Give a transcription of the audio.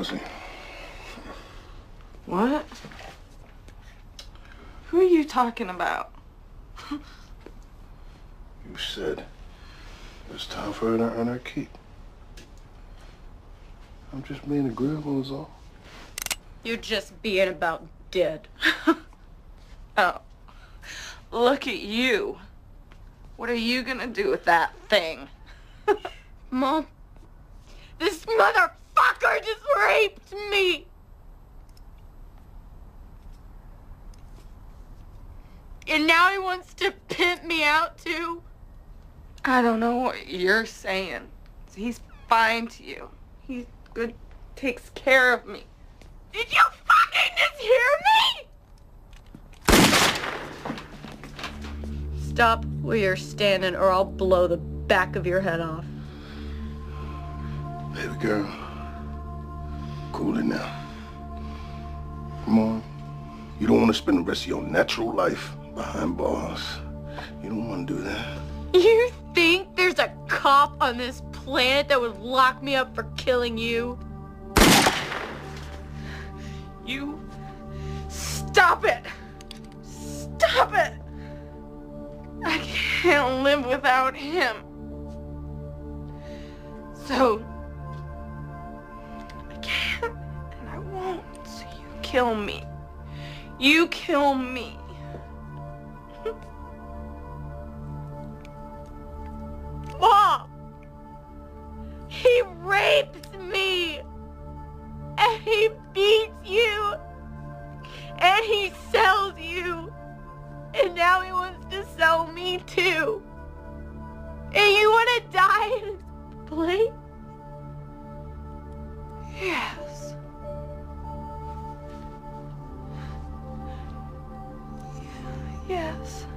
Listen. What? Who are you talking about? You said it's time for her to earn her keep. I'm just being agreeable is all. You're just being about dead. Oh. Look at you. What are you gonna do with that thing? Mom, this motherfucker just raped me! And now he wants to pimp me out too? I don't know what you're saying. He's fine to you. He's good, takes care of me. Did you fucking just hear me? Stop where you're standing or I'll blow the back of your head off. Baby girl, cool it now. Come on. You don't want to spend the rest of your natural life behind bars. You don't want to do that. You think there's a cop on this planet that would lock me up for killing you? You... Stop it! Stop it! I can't live without him. So... I can't and I won't. So you kill me. You kill me. Mom! He rapes me! And he beats you! And he sells you! And now he wants to sell me too! And you want to die in his place? Yes. Yes.